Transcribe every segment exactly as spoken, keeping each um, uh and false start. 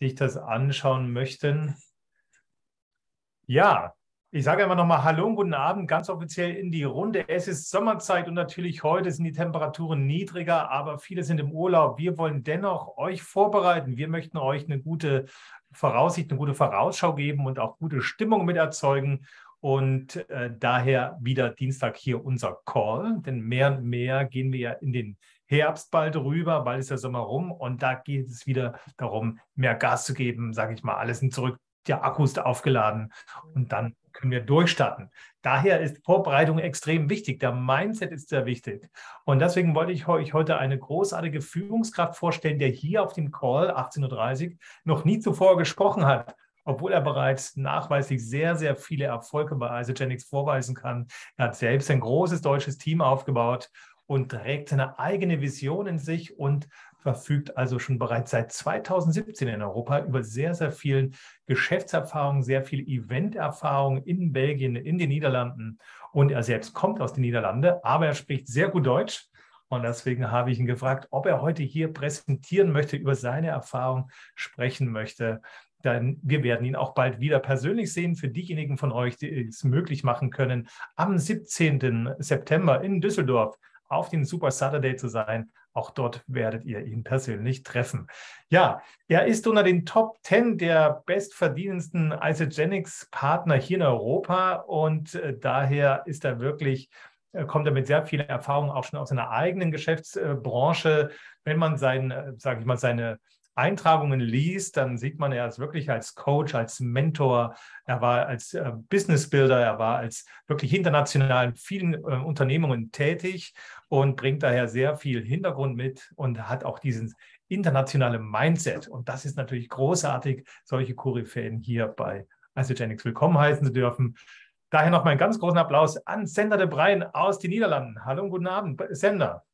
sich das anschauen möchten. Ja, ich sage einfach nochmal Hallo und guten Abend, ganz offiziell in die Runde. Es ist Sommerzeit und natürlich heute sind die Temperaturen niedriger, aber viele sind im Urlaub. Wir wollen dennoch euch vorbereiten. Wir möchten euch eine gute Voraussicht, eine gute Vorausschau geben und auch gute Stimmung mit erzeugen. Und äh, daher wieder Dienstag hier unser Call, denn mehr und mehr gehen wir ja in den Herbst bald rüber, bald ist der Sommer rum und da geht es wieder darum, mehr Gas zu geben, sage ich mal, alles sind zurück, der Akku ist aufgeladen und dann können wir durchstarten. Daher ist Vorbereitung extrem wichtig, der Mindset ist sehr wichtig und deswegen wollte ich euch heute eine großartige Führungskraft vorstellen, der hier auf dem Call achtzehn Uhr dreißig noch nie zuvor gesprochen hat, obwohl er bereits nachweislich sehr, sehr viele Erfolge bei Isagenix vorweisen kann. Er hat selbst ein großes deutsches Team aufgebaut und trägt seine eigene Vision in sich und verfügt also schon bereits seit zweitausendsiebzehn in Europa über sehr, sehr viel Geschäftserfahrung, sehr viel Eventerfahrung in Belgien, in den Niederlanden. Und er selbst kommt aus den Niederlanden, aber er spricht sehr gut Deutsch. Und deswegen habe ich ihn gefragt, ob er heute hier präsentieren möchte, über seine Erfahrung sprechen möchte. Denn wir werden ihn auch bald wieder persönlich sehen. Für diejenigen von euch, die es möglich machen können, am siebzehnten September in Düsseldorf auf den Super Saturday zu sein. Auch dort werdet ihr ihn persönlich treffen. Ja, er ist unter den Top zehn der bestverdienendsten Isagenix-Partner hier in Europa und äh, daher ist er wirklich, äh, kommt er mit sehr viel Erfahrung auch schon aus seiner eigenen Geschäftsbranche. Wenn man sein, äh, sage ich mal, seine Eintragungen liest, dann sieht man, er ist wirklich als Coach, als Mentor, er war als äh, Business Builder, er war als wirklich international in vielen äh, Unternehmungen tätig und bringt daher sehr viel Hintergrund mit und hat auch dieses internationale Mindset. Und das ist natürlich großartig, solche Koryphäen hier bei Isagenix willkommen heißen zu dürfen. Daher noch mal einen ganz großen Applaus an Sander de Bruijn aus den Niederlanden. Hallo und guten Abend, Sander.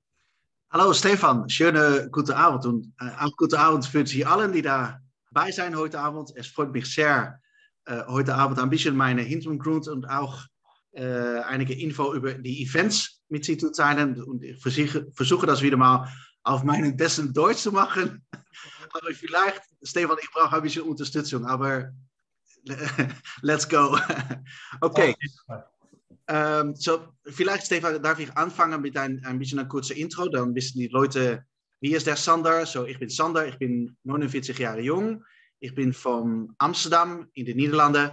Hallo Stefan, schöne gute Abend und äh, auch gute Abend für Sie allen, die dabei sein heute Abend. Es freut mich sehr, äh, heute Abend ein bisschen meine Hintergrund und auch äh, einige Info über die Events mit Sie zu teilen. Und ich versuche, versuche das wieder mal auf meinen besten Deutsch zu machen. Aber vielleicht, Stefan, ich brauche ein bisschen Unterstützung, aber let's go. Okay. Ähm, so, vielleicht, Stefan, darf ich anfangen mit ein, ein bisschen ein kurzer Intro, dann wissen die Leute, wie ist der Sander? So, ich bin Sander, ich bin neunundvierzig Jahre jung, ich bin von Amsterdam in den Niederlanden.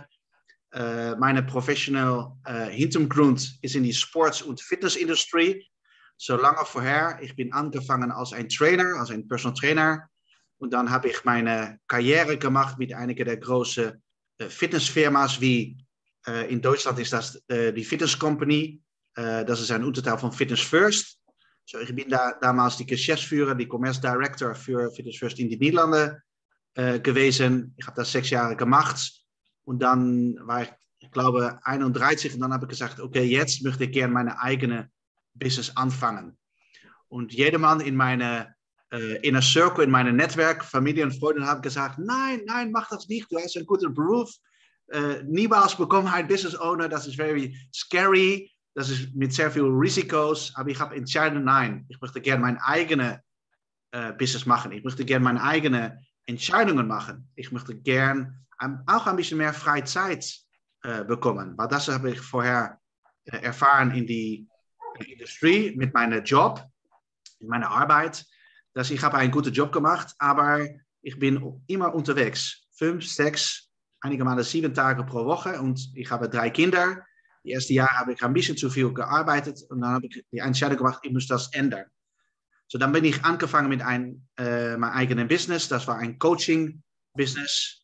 Äh, meine professionelle äh, Hintergrund ist in die Sports- und Fitnessindustrie. So lange vorher, ich bin angefangen als ein Trainer, als ein Personal Trainer. Und dann habe ich meine Karriere gemacht mit einigen der großen äh, Fitnessfirmas wie Uh, in Deutschland is dat uh, die Fitness Company. Uh, dat is een Unterteil van Fitness First. So, ich bin da, damals die Geschäftsführer, die Commerce Director für Fitness First in die Niederlande uh, gewesen. Ich habe das sechs Jahre gemacht. Und dann war ich, ich glaube, einunddreißig. Und dann habe ich gesagt, okay, jetzt möchte ich gerne meine eigene Business anfangen. Und jedermann in meine uh, Inner Circle, in meinem Netzwerk, Familie und Freunde haben gesagt, nein, nein, mach das nicht. Du hast einen guten Beruf. Uh, niemals bekomme ein Business Owner, das ist very scary, das ist mit sehr viel Risikos, aber ich habe entschieden, nein, ich möchte gerne mein eigenes uh, Business machen, ich möchte gerne meine eigenen Entscheidungen machen, ich möchte gerne um, auch ein bisschen mehr freie Zeit uh, bekommen, weil das habe ich vorher uh, erfahren in die Industrie mit meinem Job, in meiner Arbeit, dass ich habe einen guten Job gemacht, aber ich bin immer unterwegs, fünf, sechs, einige Male sieben Tage pro Woche und ich habe drei Kinder. Die erste Jahr habe ich ein bisschen zu viel gearbeitet und dann habe ich die Entscheidung gemacht, ich muss das ändern. So, dann bin ich angefangen mit ein, äh, mein eigenen Business. Das war ein Coaching-Business.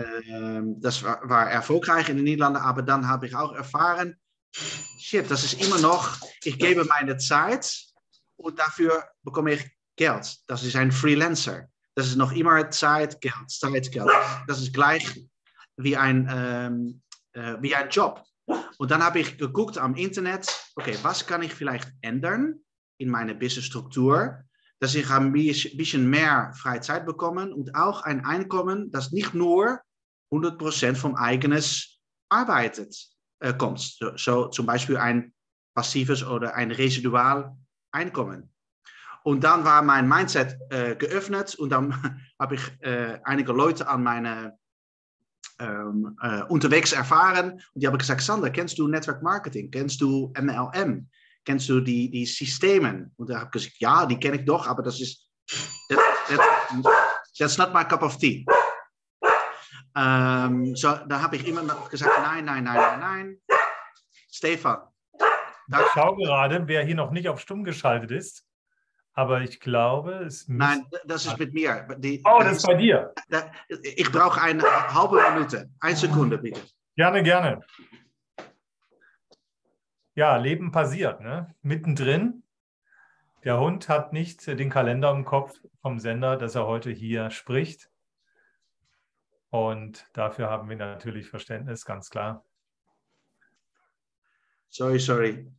Äh, das war, war erfolgreich in den Niederlanden, aber dann habe ich auch erfahren, shit, das ist immer noch, ich gebe meine Zeit und dafür bekomme ich Geld. Das ist ein Freelancer. Das ist noch immer Zeit, Geld, Zeit, Geld. Das ist gleich wie ein, ähm, äh, wie ein Job. Und dann habe ich geguckt am Internet, okay, was kann ich vielleicht ändern in meiner Businessstruktur, dass ich ein bisschen mehr freie Zeit bekomme und auch ein Einkommen, das nicht nur hundert Prozent vom eigenes arbeitet, äh, kommt. So, so zum Beispiel ein passives oder ein Residualeinkommen. Und dann war mein Mindset äh, geöffnet und dann habe ich äh, einige Leute an meine ähm, äh, unterwegs erfahren und die haben gesagt, Sander, kennst du Network Marketing? Kennst du M L M? Kennst du die, die Systemen? Und da habe ich gesagt, ja, die ken ich doch, aber das ist that, that, that's not my cup of tea. Um, so, da habe ich immer noch gesagt, nein, nein, nein, nein, nein. Stefan. Ich schaue gerade, wer hier noch nicht auf stumm geschaltet ist. Aber ich glaube, es müsste... Nein, das ist mit mir. Die, oh, das ist bei dir. Da, ich brauche eine halbe Minute. Eine Sekunde, bitte. Gerne, gerne. Ja, Leben passiert, ne? Mittendrin. Der Hund hat nicht den Kalender im Kopf vom Sender, dass er heute hier spricht. Und dafür haben wir natürlich Verständnis, ganz klar. Sorry, sorry.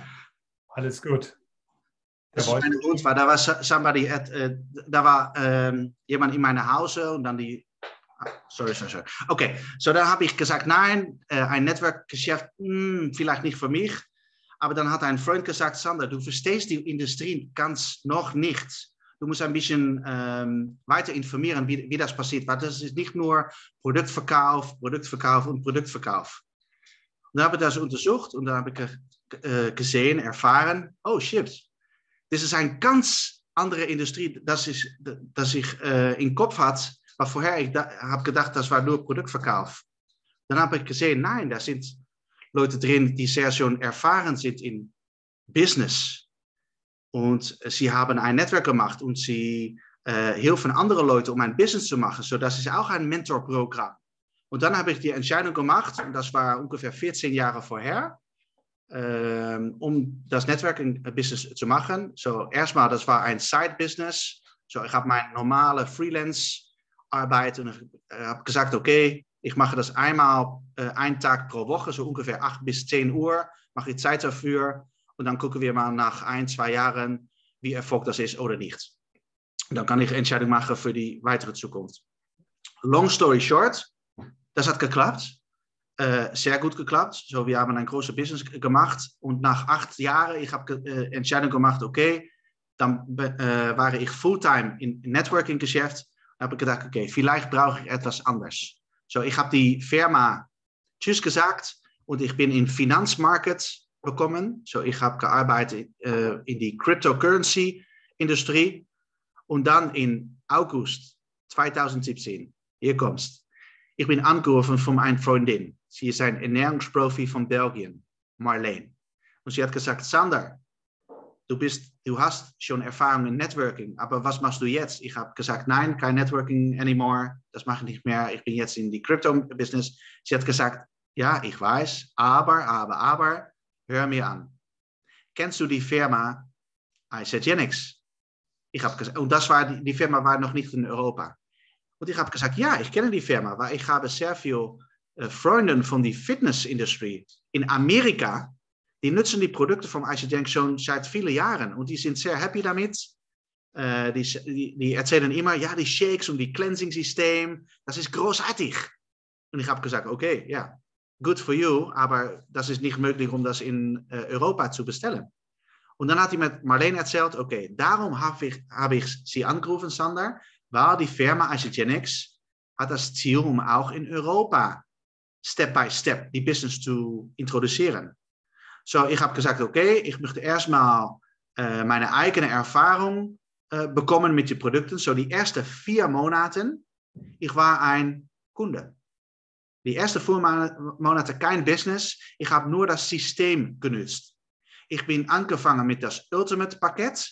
Alles gut. Das ist eine Hund, weil da war somebody at, uh, da war um, jemand in meinem Hause und dann die. Sorry, sorry, sorry. Okay, so dann habe ich gesagt, nein, uh, ein Netzwerkgeschäft, hm, vielleicht nicht für mich. Aber dann hat ein Freund gesagt, Sander, du verstehst die Industrie ganz noch nicht. Du musst ein bisschen ähm, weiter informieren, wie, wie das passiert. Weil das ist nicht nur Produktverkauf, Produktverkauf und Produktverkauf. Und dann habe ich das untersucht und dann habe ich äh, gesehen, erfahren, oh shit, das ist eine ganz andere Industrie, das, ist, das ich äh, im Kopf hatte. Maar vorher ich habe gedacht, das war nur Produktverkauf. Dann habe ich gesehen, nein, da sind Leute drin, die sehr schon erfahren sind in Business. Und sie haben ein Netzwerk gemacht und sie äh, helfen andere Leute, um ein Business zu machen. So, das ist auch ein Mentorprogramm. Und dann habe ich die Entscheidung gemacht, und das war ungefähr vierzehn Jahre vorher, äh, um das Netzwerking-Business zu machen. So, erstmal, das war ein Side-Business. So, ich habe meine normale Freelance-Arbeit und ich äh, habe gesagt, okay, ich mache das einmal, äh, einen Tag pro Woche, so ungefähr acht bis zehn Uhr, mache ich Zeit dafür. Und dann gucken wir mal nach ein, zwei Jahren, wie erfolgreich das ist oder nicht. Und dann kann ich Entscheidung machen für die weitere Zukunft. Long story short, das hat geklappt. Äh, sehr gut geklappt. So, wir haben ein großes Business gemacht. Und nach acht Jahren, ich habe äh, Entscheidung gemacht, okay, dann äh, war ich Fulltime in Networking-Geschäft. Dann habe ich gedacht, okay, vielleicht brauche ich etwas anders. So, ich habe die Firma Tschüss gesagt und ich bin in Finanzmarkt bekommen. So, ich habe gearbeitet äh, in die Cryptocurrency-Industrie und dann in August zwanzig siebzehn, hier kommst, ich bin angerufen von einer Freundin. Sie ist ein Ernährungsprofi von Belgien, Marleen. Und sie hat gesagt, Sander, du, bist, du hast schon Erfahrung in Networking, aber was machst du jetzt? Ich habe gesagt, nein, kein Networking anymore, das mache ich nicht mehr, ich bin jetzt in die Crypto-Business. Sie hat gesagt, ja, ich weiß, aber, aber, aber, hör mir an. Kennst du die Firma Isagenix? Ich habe gesagt, und das war, die, die Firma war noch nicht in Europa. Und ich habe gesagt, ja, ich kenne die Firma, weil ich habe sehr viele äh, Freunde von der Fitnessindustrie in Amerika, die nutzen die Produkte von Isagenix schon seit vielen Jahren und die sind sehr happy damit. Äh, die, die, die erzählen immer, ja, die Shakes und die Cleansing-System, das ist großartig. Und ich habe gesagt, okay, ja, good for you, aber das ist nicht möglich, um das in äh, Europa zu bestellen. Und dann hat hij mit Marleen erzählt, okay, darum habe ich, hab ich sie angerufen, Sander, weil die Firma Isagenix hat das Ziel, um auch in Europa Step by Step die Business zu introduzieren. So, ich habe gesagt, okay, ich möchte erstmal äh, meine eigene Erfahrung äh, bekommen mit den Produkten. So, die ersten vier Monate, ich war ein Kunde. Die ersten vier Monate kein Business, ich habe nur das System genutzt. Ich bin angefangen mit das Ultimate-Paket,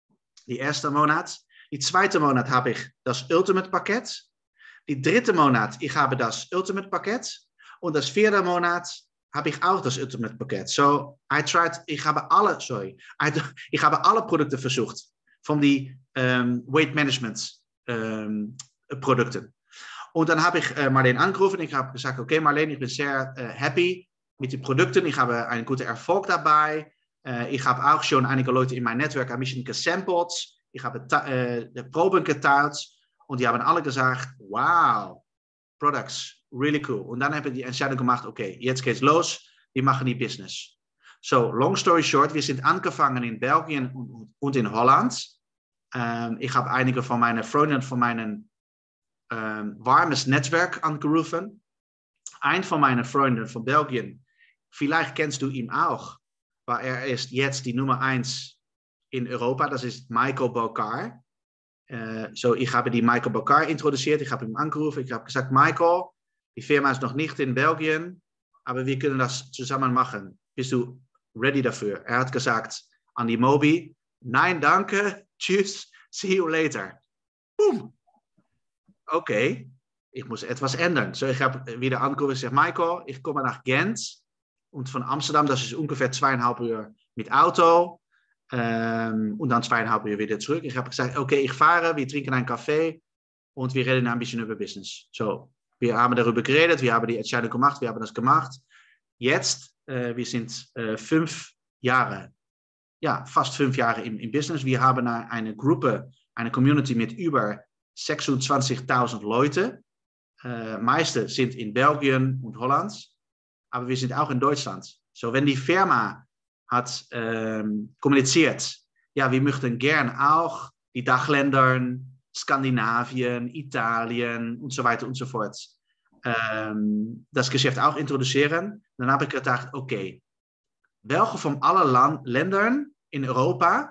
die erste Monat. Die zweite Monat habe ich das Ultimate-Paket. Die dritte Monat, ich habe das Ultimate-Paket. Und das vierte Monat habe ich auch das Ultimate-Paket. So, I tried, ich habe alle, sorry, I, ich habe alle Produkte versucht. Von die um, Weight Management um, Produkten. Und dann habe ich äh, Marleen angerufen. Ich habe gesagt, okay Marleen, ich bin sehr äh, happy mit den Produkten. Ich habe einen guten Erfolg dabei. Äh, ich habe auch schon einige Leute in meinem Netzwerk ein bisschen gesampelt. Ich habe äh, die Proben geteilt. Und die haben alle gesagt, wow, products, really cool. Und dann habe ich die Entscheidung gemacht, okay, jetzt geht's los. Wir machen die Business. So, long story short, wir sind angefangen in Belgien und, und in Holland. Ähm, ich habe einige von meinen Freunden von meinem ähm, warmes Netzwerk angerufen. Ein von meinen Freunden von Belgien, vielleicht kennst du ihn auch, weil er ist jetzt die Nummer eins in Europa, das ist Michael Bokar. Uh, so, ich habe die Michael Bokar introduziert, ich habe ihn angerufen, ich habe gesagt, Michael, die Firma ist noch nicht in Belgien, aber wir können das zusammen machen. Bist du ready dafür? Er hat gesagt an die Mobi, nein, danke, tschüss, see you later. Boom. Okay, ich muss etwas ändern. So, ich habe wieder angerufen und gesagt, Michael, ich komme nach Gent und von Amsterdam, das ist ungefähr zweieinhalb Uhr mit Auto. Um, und dann zweieinhalb Uhr wieder zurück. Ich habe gesagt, okay, ich fahre, wir trinken einen Kaffee und wir reden ein bisschen über Business. So, wir haben darüber geredet, wir haben die Entscheidung gemacht, wir haben das gemacht. Jetzt, uh, wir sind uh, fünf Jahre, ja, fast fünf Jahre im, im Business. Wir haben eine Gruppe, eine Community mit über sechsundzwanzigtausend Leute. Uh, meiste sind in Belgien und Holland, aber wir sind auch in Deutschland. So, wenn die Firma hat ähm, kommuniziert, ja, wir möchten gern auch die Dachländern, Skandinavien, Italien und so weiter und so fort ähm, das Geschäft auch introduzieren. Dann habe ich gedacht, okay, welche von allen Land Ländern in Europa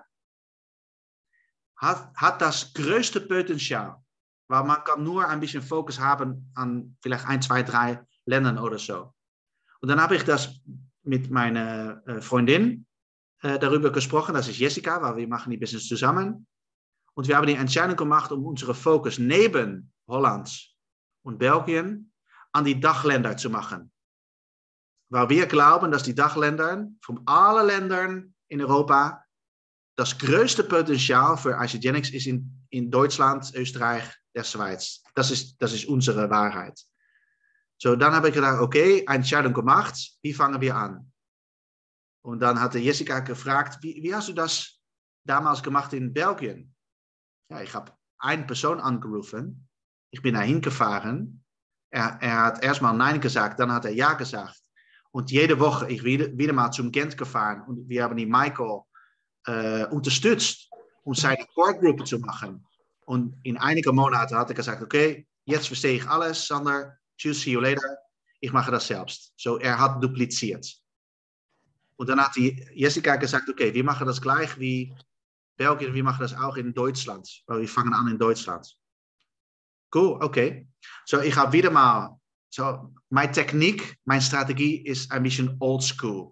hat, hat das größte Potenzial? Weil man kann nur ein bisschen Fokus haben an vielleicht ein, zwei, drei Ländern oder so. Und dann habe ich das mit meiner äh, Freundin äh, darüber gesprochen, das ist Jessica, weil wir machen die Business zusammen. Und wir haben die Entscheidung gemacht, um unseren Fokus neben Holland und Belgien an die Dachländer zu machen. Weil wir glauben, dass die Dachländer von allen Ländern in Europa das größte Potenzial für Isagenix ist in, in Deutschland, Österreich, der Schweiz. Das ist, das ist unsere Wahrheit. So, dann habe ich gedacht, okay, eine Entscheidung gemacht, wie fangen wir an? Und dann hatte Jessica gefragt, wie, wie hast du das damals gemacht in Belgien? Ja, ich habe eine Person angerufen, ich bin dahin gefahren, er, er hat erstmal Nein gesagt, dann hat er Ja gesagt. Und jede Woche, ich wieder, wieder mal zum Gent gefahren und wir haben die Michael äh, unterstützt, um seine Core-Gruppe zu machen. Und in einigen Monaten hat er gesagt, okay, jetzt verstehe ich alles, Sander, tschüss, see you later. Ich mache das selbst. So, er hat dupliziert. Und dann hat die Jessica gesagt, okay, wir machen das gleich wie Belgien, wir machen das auch in Deutschland. Weil wir fangen an in Deutschland. Cool, okay. So, ich habe wieder mal, so, meine Technik, meine Strategie ist ein bisschen old school.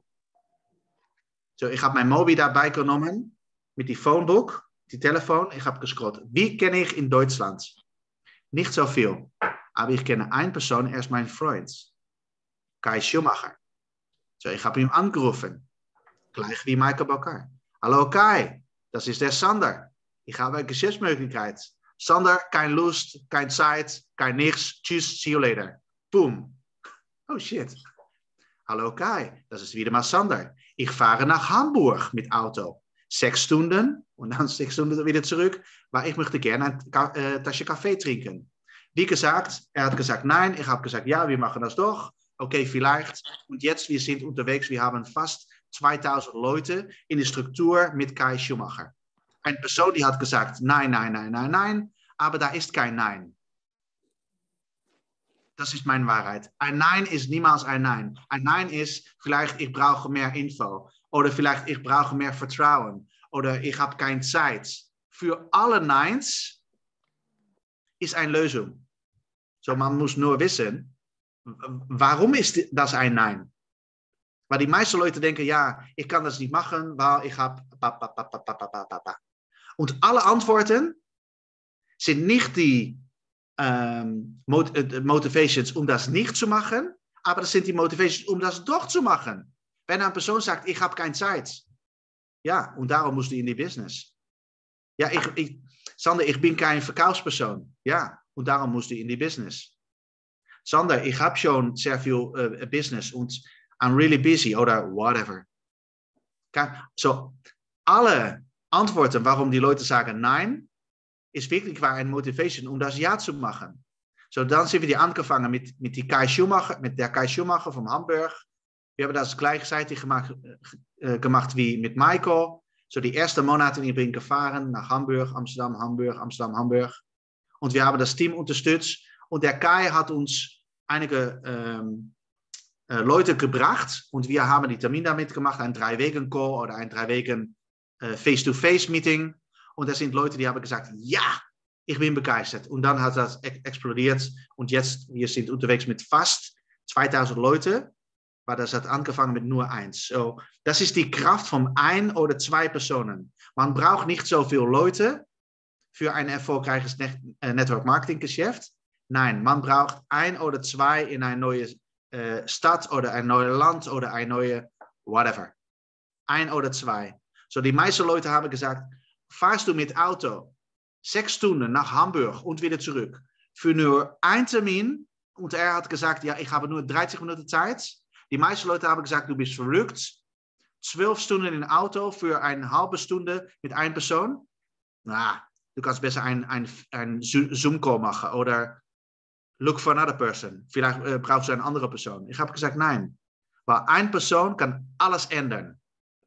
So, ich habe mein Mobi dabei genommen, mit die Phonebook, die Telefon, ich habe gescrollt. Wie kenne ich in Deutschland? Nicht so viel. Aber ich kenne eine Person, er ist mein Freund. Kai Schumacher. So, ich habe ihn angerufen. Gleich wie Michael Bokar. Hallo Kai, das ist der Sander. Ich habe eine Geschäftsmöglichkeit. Sander, kein Lust, kein Zeit, kein nichts. Tschüss, see you later. Boom. Oh shit. Hallo Kai, das ist wieder mal Sander. Ich fahre nach Hamburg mit Auto. Sechs Stunden und dann sechs Stunden wieder zurück, weil ich möchte gerne ein Ka äh, Tasche Kaffee trinken. Wie gesagt, er hat gesagt nein, ich habe gesagt ja, wir machen das doch. Okay, vielleicht. Und jetzt, wir sind unterwegs, wir haben fast zweitausend Leute in der Struktur mit Kai Schumacher. Eine Person, die hat gesagt nein, nein, nein, nein, nein, aber da ist kein Nein. Das ist meine Wahrheit. Ein Nein ist niemals ein Nein. Ein Nein ist, vielleicht ich brauche mehr Info. Oder vielleicht ich brauche mehr Vertrauen. Oder ich habe keine Zeit. Für alle Neins ist eine Lösung. So, man muss nur wissen, warum ist das ein Nein? Weil die meisten Leute denken, ja, ich kann das nicht machen, weil ich habe... Und alle Antworten sind nicht die ähm, Motivations, um das nicht zu machen, aber das sind die Motivations, um das doch zu machen. Wenn eine Person sagt, ich habe keine Zeit, ja, und darum musst du in die Business. Ja, ich, ich, Sander, ich bin kein Verkaufsperson, ja, und darum musst du in die Business. Sander, ich habe schon sehr viel uh, Business und I'm really busy oder whatever. So, alle Antworten, warum die Leute sagen nein, ist wirklich war eine Motivation, um das Ja zu machen. So, dann sind wir die angefangen mit, mit, die Kai Schumacher, mit der Kai Schumacher von Hamburg. Wir haben das gleichzeitig gemacht, äh, gemacht wie mit Michael. So die erste Monate ich bin gefahren nach Hamburg, Amsterdam, Hamburg, Amsterdam, Hamburg. Und wir haben das Team unterstützt. Und der Kai hat uns einige ähm, äh, Leute gebracht. Und wir haben die Termin damit gemacht, ein drei-Wegen-Call oder ein drei-Wegen äh, Face-to-Face-Meeting. Und das sind Leute, die haben gesagt, ja, ich bin begeistert. Und dann hat das ex explodiert. Und jetzt, wir sind unterwegs mit fast zweitausend Leute. Maar das hat angefangen mit nur eins. So, das ist die Kraft von ein oder zwei Personen. Man braucht nicht so viele Leute für ein erfolgreiches Net Network-Marketing-Geschäft. Nein, man braucht ein oder zwei in eine neue äh, Stadt oder ein neues Land oder ein neue whatever. Ein oder zwei. So, die meisten Leute haben gesagt, fahrst du mit Auto sechs Stunden nach Hamburg und wieder zurück für nur ein Termin? Und er hat gesagt, ja, ich habe nur dreißig Minuten Zeit. Die meisten Leute haben gesagt, du bist verrückt. Zwölf Stunden im Auto für eine halbe Stunde mit einer Person. Na, du kannst besser ein, ein, ein Zoom-Call machen oder look for another person. Vielleicht äh, brauchst du eine andere Person. Ich habe gesagt, nein. Weil eine Person kann alles ändern.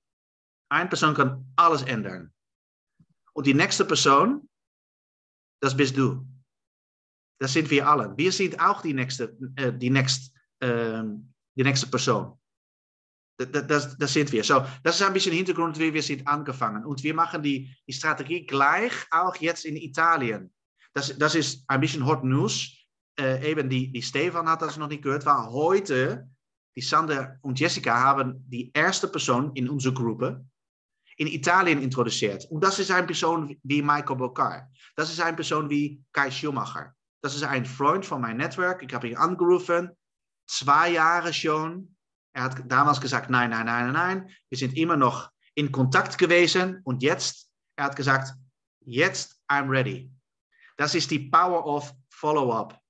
Eine Person kann alles ändern. Und die nächste Person, das bist du. Das sind wir alle. Wir sind auch die nächste, äh, die nächste, äh, die nächste Person. Das, das, das sind wir. So, das ist ein bisschen Hintergrund, wie wir sind angefangen. Und wir machen die, die Strategie gleich auch jetzt in Italien. Das, das ist ein bisschen Hot News. Äh, eben die, die Stefan hat das noch nicht gehört, weil heute die Sander und Jessica haben die erste Person in unserer Gruppe in Italien introduziert. Und das ist eine Person wie Michael Bokar. Das ist eine Person wie Kai Schumacher. Das ist ein Freund von meinem Network. Ich habe ihn angerufen. Zwei Jahre schon. Er hat damals gesagt, nein, nein, nein, nein. Wir sind immer noch in Kontakt gewesen. Und jetzt, er hat gesagt, jetzt, I'm ready. Das ist die Power of Follow-up.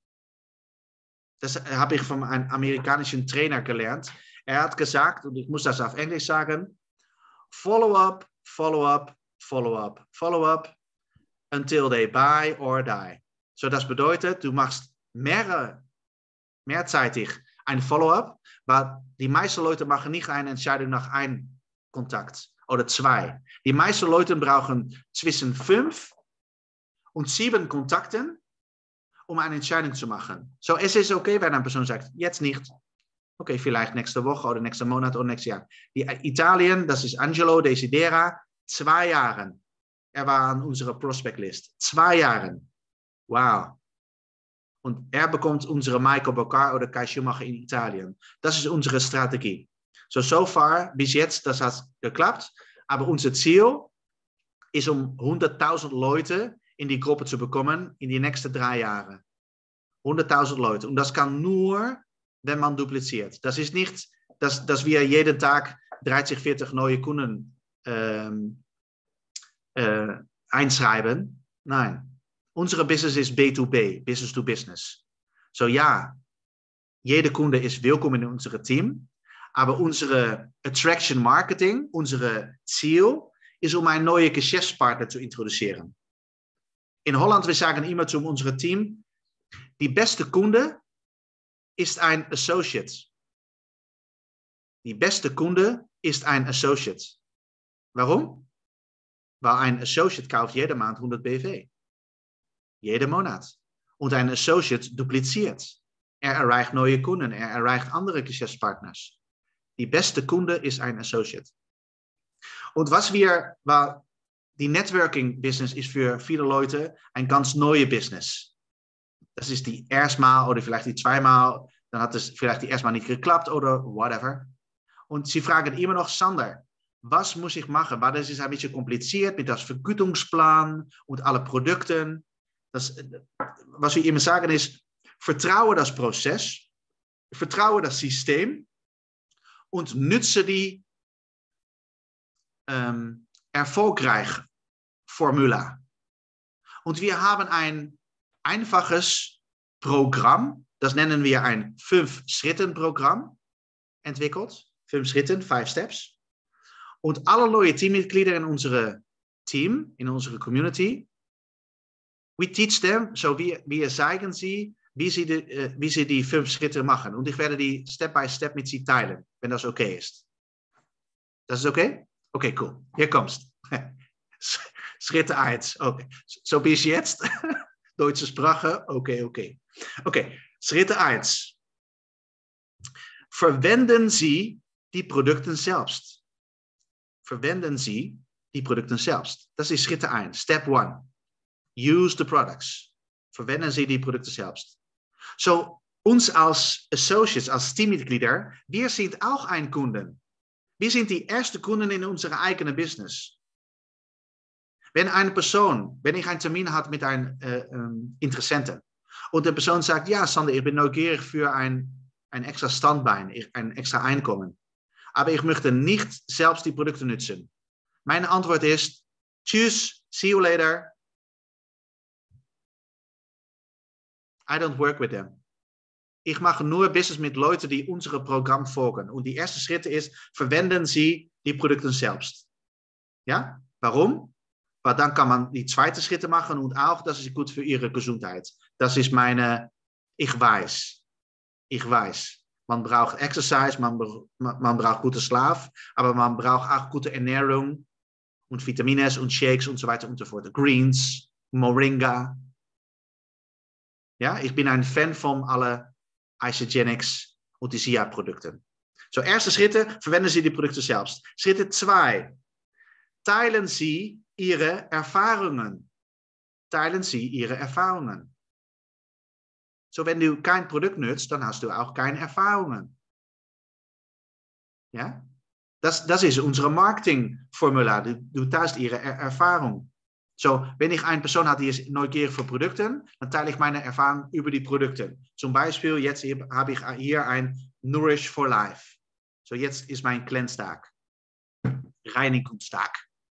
Das habe ich von einem amerikanischen Trainer gelernt. Er hat gesagt, und ich muss das auf Englisch sagen, Follow-up, Follow-up, Follow-up, Follow-up, until they buy or die. So, das bedeutet, du machst mehrere, mehrzeitig ein Follow-up, weil die meisten Leute machen nicht eine Entscheidung nach einem Kontakt oder zwei. Die meisten Leute brauchen zwischen fünf und sieben Kontakten, um eine Entscheidung zu machen. So, es ist okay, wenn eine Person sagt, jetzt nicht. Okay, vielleicht nächste Woche oder nächste Monat oder nächstes Jahr. Die Italien, das ist Angelo Desidera, zwei Jahre. Er war an unserer Prospectlist. Zwei Jahre. Wow. Und er bekommt unsere Michael Bokar oder Kai Schumacher in Italien. Das ist unsere Strategie. So, so far, bis jetzt, das hat geklappt. Aber unser Ziel ist, um hunderttausend Leute in die Gruppe zu bekommen in die nächsten drei Jahre. hunderttausend Leute. Und das kann nur, wenn man dupliziert. Das ist nicht, dass, dass wir jeden Tag dreißig, vierzig neue Kunden ähm, äh, einschreiben. Nein. Unsere Business ist B to B, Business to Business. So ja, jeder Kunde ist willkommen in unserem Team, aber unsere Attraction Marketing, unser Ziel, ist, um einen neuen Geschäftspartner zu introduzieren. In Holland, wir sagen immer zu unserem Team, die beste Kunde ist ein Associate. Die beste Kunde ist ein Associate. Warum? Weil ein Associate kauft jede Maand honderd B V. Jede Monat. Und ein Associate dupliziert. Er erreicht neue Kunden. Er erreicht andere Geschäftspartners. Die beste Kunde ist ein Associate. Und was wir, weil die Networking-Business ist für viele Leute ein ganz neue Business. Das ist die erstmal oder vielleicht die zweimal. Dann hat es vielleicht die erstmal nicht geklappt oder whatever. Und sie fragen immer noch, Sander, was muss ich machen? Weil das ist ein bisschen kompliziert mit das Vergütungsplan und alle Produkten. Das, was wir immer sagen ist, vertraue das Prozess, vertraue das System und nutze die ähm, erfolgreich Formula. Und wir haben ein einfaches Programm, das nennen wir ein Fünf-Schritten-Programm entwickelt. Fünf Schritten, five steps. Und alle neue Teammitglieder in unserem Team, in unserer Community, we teach them, so wir, wir zeigen sie, wie sie, die, uh, wie sie die fünf Schritte machen. Und ich werde die Step by Step mit sie teilen, wenn das okay ist. Das ist okay? Oké? Okay, cool. Hier kommst. Schritt eins. Okay. So bis jetzt. Deutsche Sprache. Okay, okay. Okay. Schritt eins. Verwenden Sie die Produkte selbst. Verwenden Sie die Produkte selbst. Das ist Schritt eins. Step one. Use the products. Verwenden Sie die Produkte selbst. So, uns als Associates, als Teammitglieder, wir sind auch ein Kunden. Wir sind die erste Kunden in unserem eigenen Business. Wenn eine Person, wenn ich einen Termin hatte mit einem äh, ähm, Interessenten und die Person sagt, ja, Sander, ich bin neugierig für ein, ein extra Standbein, ein extra Einkommen, aber ich möchte nicht selbst die Produkte nutzen. Meine Antwort ist, tschüss, see you later. I don't work with them. Ich mache nur Business mit Leuten, die unserem Programm folgen. Und die erste Schritt ist, verwenden Sie die Produkte selbst. Ja? Warum? Weil dann kann man die zweite Schritte machen und auch, das ist gut für Ihre Gesundheit. Das ist meine, ich weiß, ich weiß. Man braucht Exercise, man, man braucht gute Schlaf, aber man braucht auch gute Ernährung und Vitamines und Shakes und so weiter und so fort. Greens, Moringa. Ja, ich bin ein Fan von alle Isogenics und die S I A-Produkten. So, erste Schritte, verwenden Sie die Produkte selbst. Schritte zwei, teilen Sie Ihre Erfahrungen. Teilen Sie Ihre Erfahrungen. So, wenn du kein Produkt nutzt, dann hast du auch keine Erfahrungen. Ja, das, das ist unsere Marketingformula. Du, du teilst Ihre er Erfahrung. So, wenn ich eine Person habe, die ist neugierig für Produkte, dann teile ich meine Erfahrung über die Produkte. Zum Beispiel, jetzt habe ich hier ein Nourish for Life. So, jetzt ist mein Cleanse-Tag. Reinigungstag.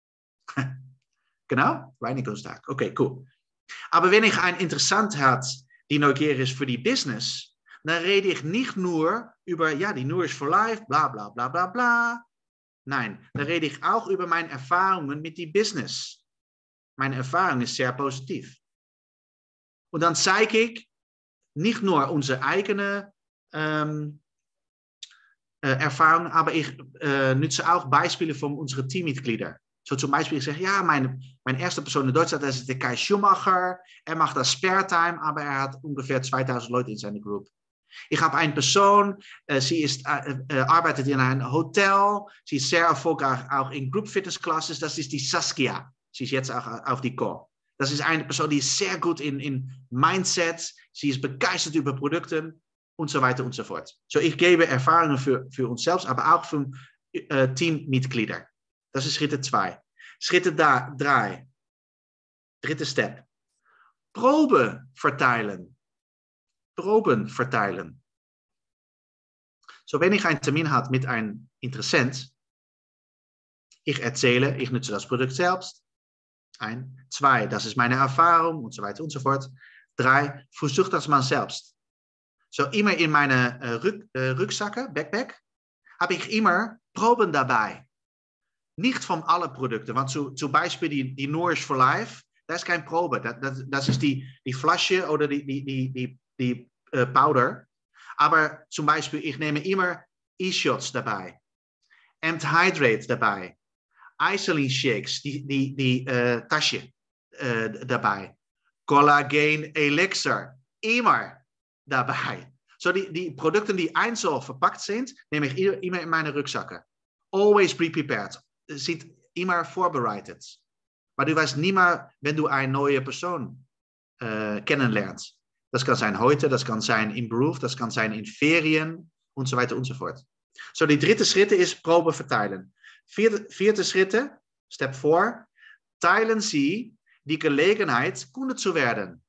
Genau, Reinigungstag. Okay, cool. Aber wenn ich einen Interessant habe, die neugierig ist für die Business, dann rede ich nicht nur über, ja, die Nourish for Life, bla, bla, bla, bla, bla. Nein, dann rede ich auch über meine Erfahrungen mit die Business. Meine Erfahrung ist sehr positiv. Und dann zeige ich nicht nur unsere eigene ähm, äh, Erfahrung, aber ich äh, nutze auch Beispiele von unseren Teammitgliedern. So zum Beispiel, ich sage, ja, mein, mein erste Person in Deutschland, das ist der Kai Schumacher. Er macht das Spare Time, aber er hat ungefähr zweitausend Leute in seiner Group. Ich habe eine Person, äh, sie ist, äh, äh, arbeitet in einem Hotel. Sie ist sehr erfolgreich auch in Group Fitness Classes. Das ist die Saskia. Sie ist jetzt auch auf die Call. Das ist eine Person, die ist sehr gut in, in Mindset. Sie ist begeistert über Produkte und so weiter und so fort. So, ich gebe Erfahrungen für, für uns selbst, aber auch für äh, Teammitglieder. Das ist Schritt zwei. Schritt drei. Dritte Step. Proben verteilen. Proben verteilen. So, wenn ich einen Termin habe mit einem Interessent, ich erzähle, ich nutze das Produkt selbst. Ein, zwei, das ist meine Erfahrung und so weiter und so fort. Drei, versuch das mal selbst. So, immer in meine äh, Rück, äh, Rucksacken, Backpack, habe ich immer Proben dabei. Nicht von allen Produkten, want zu, zum Beispiel die, die Nourish for Life, das ist keine Probe. Das, das, das ist die, die Flasche oder die, die, die, die, die uh, Powder. Aber zum Beispiel, ich nehme immer E-Shots dabei, Amped Hydrate dabei, Isolin Shakes, die, die, die uh, Tasje uh, dabei, Collagen Elixir, immer dabei. So die, die Produkte die einzeln verpackt sind, nehme ich immer in meine Rucksacken. Always be prepared. Sind immer vorbereitet. Maar du weißt nie mehr, wenn du eine neue Person uh, kennenlernt. Das kann sein heute, das kann sein in Beruf, das kann sein in Ferien und so weiter und so fort. So, die dritte Schritte ist Probe verteilen. Vierte, vierte Schritte, Step vier, teilen Sie die Gelegenheit, Kunde zu werden.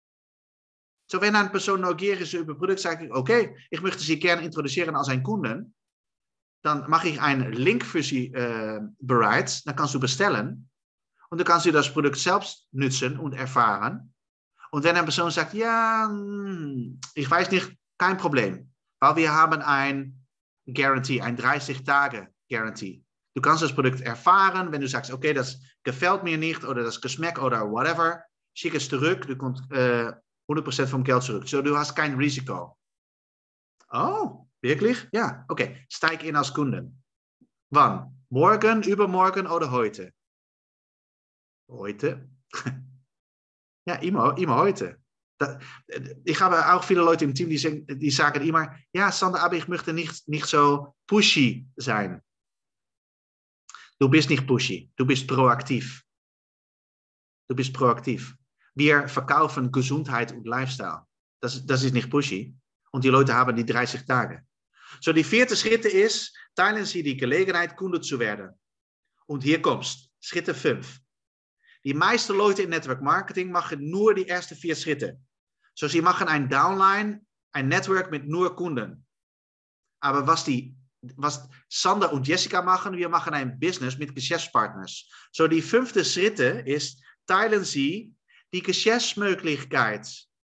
So, wenn eine Person neugierig ist über Produkt, sage ich, okay, ich möchte Sie gerne introduzieren als ein Kunden. Dann mache ich einen Link für Sie äh, bereit, dann kannst du bestellen und dann kannst du das Produkt selbst nutzen und erfahren. Und wenn eine Person sagt, ja, ich weiß nicht, kein Problem, weil wir haben ein Guarantee, ein dreißig Tage Guarantee. Du kannst das Produkt erfahren, wenn du sagst, okay, das gefällt mir nicht oder das Geschmack oder whatever, schick es zurück, du kommt äh, hundert Prozent vom Geld zurück. So, du hast kein Risiko. Oh, wirklich? Ja, okay. Steig in als Kunden. Wann? Morgen, übermorgen oder heute? Heute. Ja, immer, immer heute. Das, ich habe auch viele Leute im Team, die, die sagen immer, ja, Sander, aber ich möchte nicht, nicht so pushy sein. Du bist nicht pushy, du bist proaktiv. Du bist proaktiv. Wir verkaufen Gesundheit und Lifestyle. Das, das ist nicht pushy. Und die Leute haben die dreißig Tage. So, die vierte Schritt ist, teilen Sie die Gelegenheit, Kunde zu werden. Und hier kommst, Schritt fünf. Die meisten Leute in Network Marketing machen nur die ersten vier Schritte. So, sie machen ein Downline, ein Network mit nur Kunden. Aber was, die, was Sander und Jessica machen, wir machen ein Business mit Geschäftspartners. So, die fünfte Schritte ist, teilen Sie die Geschäftsmöglichkeit.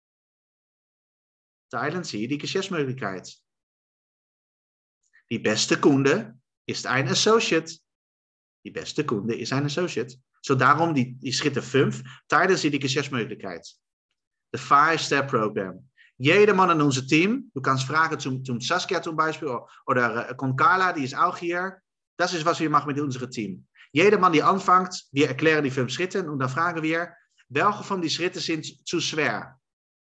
Teilen Sie die Geschäftsmöglichkeit. Die beste Kunde ist ein Associate. Die beste Kunde ist ein Associate. So darum die, die Schritte fünf, teilen Sie die Geschäftsmöglichkeit. De Five-Step-Program. Jeder Mann in unser Team, du kannst fragen zum, zum Saskia zum Beispiel, oder uh, con Carla, die ist auch hier. Das ist, was wir machen mit unserem Team. Jeder Mann, die anfängt, wir erklären die fünf Schritten und dann fragen wir, welche von die Schritten sind zu schwer?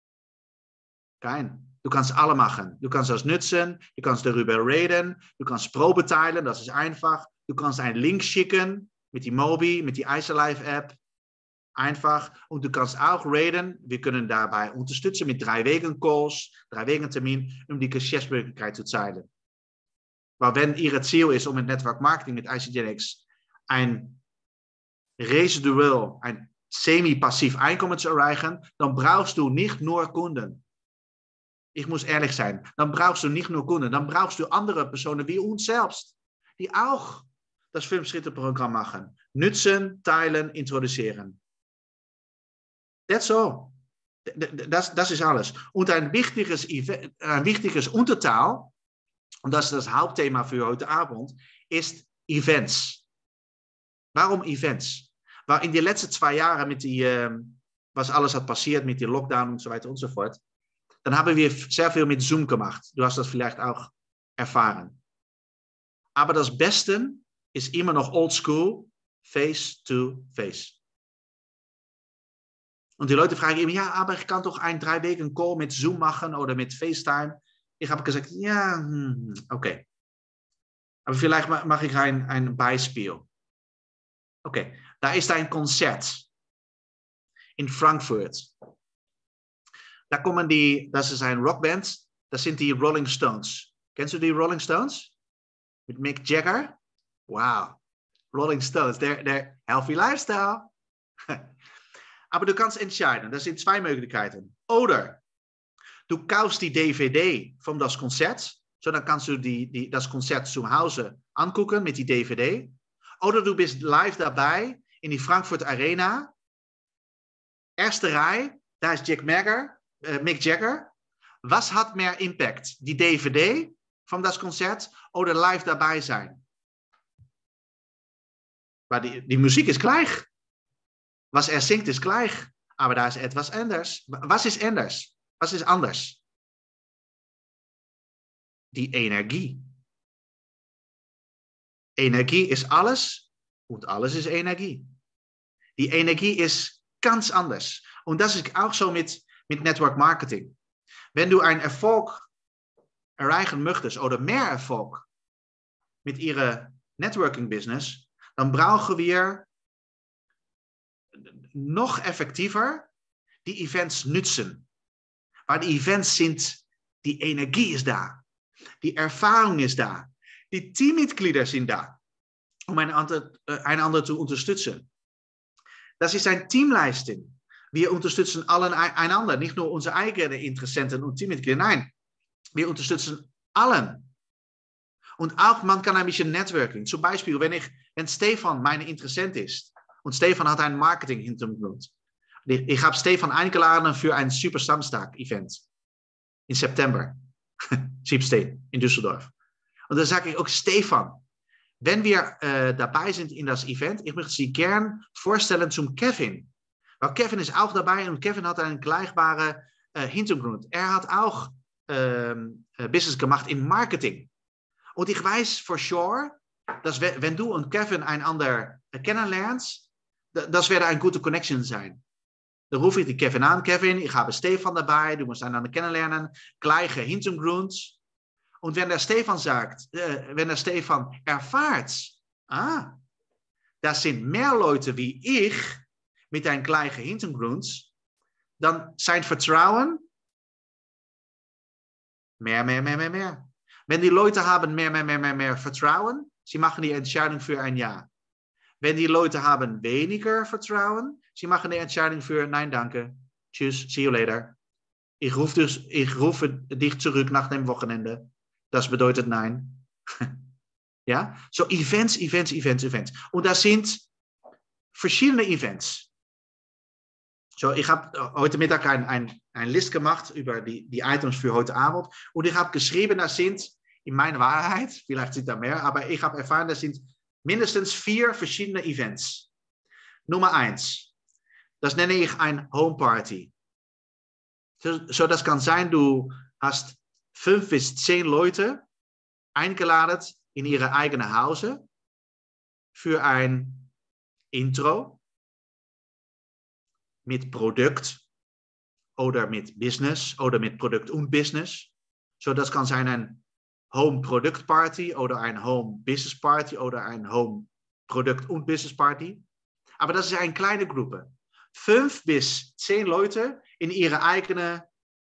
Kein. Du kannst alle machen. Du kannst das nutzen, du kannst darüber reden, du kannst Probe teilen, das ist einfach. Du kannst einen Link schicken mit die Mobi, mit die ISOLive-App. Einfach. Und du kannst auch reden. Wir können dabei unterstützen mit drei Wegen Calls, drei Wegen Termin, um die Geschäftsmöglichkeit zu zeigen. Weil wenn Ihr Ziel ist, um mit Network Marketing, mit ICGenX, ein residual, ein semi-passiv Einkommen zu erreichen, dann brauchst du nicht nur Kunden. Ich muss ehrlich sein, dann brauchst du nicht nur Kunden, dann brauchst du andere Personen wie uns selbst, die auch das Fünf-Schritte-Programm machen. Nutzen, teilen, introduzieren. That's all. Das, das ist alles. Und ein wichtiges, ein wichtiges Unterteil, und das ist das Hauptthema für heute Abend, ist Events. Warum Events? Weil in die letzten zwei Jahren mit die, was alles hat passiert, mit die Lockdown und so weiter und so fort, dann haben wir sehr viel mit Zoom gemacht. Du hast das vielleicht auch erfahren. Aber das Beste ist immer noch oldschool, face-to-face. Und die Leute fragen immer, ja, aber ich kann doch einen drei Wegen Call mit Zoom machen oder mit FaceTime. Ich habe gesagt, ja, hm, okay. Aber vielleicht mache ich ein, ein Beispiel. Okay, da ist ein Konzert in Frankfurt. Da kommen die, das ist ein Rockband, das sind die Rolling Stones. Kennst du die Rolling Stones? Mit Mick Jagger? Wow, Rolling Stones, der, der healthy lifestyle. Aber du kannst entscheiden, das sind zwei Möglichkeiten. Oder du kaufst die D V D von das Konzert, so dann kannst du die, die, das Konzert zu Hause angucken mit die D V D. Oder du bist live dabei in die Frankfurt Arena. Erste Rij, da ist Jack Jagger. Uh, Mick Jagger. Was hat mehr Impact? Die D V D van das Konzert oder live dabei sein? Maar die, die Musik ist gleich. Was er singt ist gleich. Aber da ist etwas anders. Was ist anders? Was ist anders? Die Energie. Energie ist alles und alles ist Energie. Die Energie ist ganz anders. Und das ist auch so mit mit Network Marketing. Wenn du ein Erfolg erreichen möchtest oder mehr Erfolg mit Ihrer Networking Business, dann brauchen wir noch effektiver die Events nutzen. Weil die Events sind, die Energie ist da, die Erfahrung ist da, die Teammitglieder sind da, um einander, einander zu unterstützen. Das ist ein Teamleistung. Wir unterstützen allen einander, nicht nur unsere eigenen Interessenten und Teammitglieder. Nein, wir unterstützen allen. Und auch man kann ein bisschen Networking. Zum Beispiel, wenn, ich, wenn Stefan mein Interessent ist und Stefan hat einen Marketing-Hintergrund. Ich habe Stefan eingeladen für ein Super Samstag-Event in September. Siebstein in Düsseldorf. Und dann sage ich auch, Stefan, wenn wir äh, dabei sind in das Event, ich möchte Sie gern vorstellen zum Kevin. Weil Kevin ist auch dabei und Kevin hat einen gleichbaren äh, Hintergrund. Er hat auch ähm, Business gemacht in Marketing. Und ich weiß for sure, dass wenn du und Kevin einander kennenlernst, das werde eine gute Connection sein. Dann rufe ich die Kevin an. Kevin, ich habe Stefan dabei, du musst einander kennenlernen, gleiche Hintergrund. Und wenn der Stefan sagt, äh, wenn der Stefan erfahrt, ah, das sind mehr Leute wie ich mit einem gleichen Hintergrund, dann sein Vertrauen mehr, mehr, mehr, mehr, mehr. Wenn die Leute haben mehr, mehr, mehr, mehr, mehr Vertrauen, sie machen die Entscheidung für ein Ja. Wenn die Leute haben weniger Vertrauen, sie machen die Entscheidung für Nein, danke, tschüss, see you later. Ich rufe, dus, ich rufe dich zurück nach dem Wochenende. Das bedeutet Nein. Ja, so Events, Events, Events, Events. Und das sind verschiedene Events. So, ich habe heute Mittag ein, ein, ein List gemacht über die, die Items für heute Abend. Und ich habe geschrieben, das sind in meiner Wahrheit, vielleicht sind da mehr, aber ich habe erfahren, das sind mindestens vier verschiedene Events. Nummer eins, das nenne ich ein Home Party. So, so das kann sein, du hast fünf bis zehn Leute eingeladen in ihre eigene Hause für ein Intro mit Produkt oder mit Business oder mit Produkt und Business. So das kann sein ein Home Product Party oder ein Home Business Party oder ein Home Produkt und Business Party. Aber das ist eine kleine Gruppe. Fünf bis zehn Leute in ihre eigene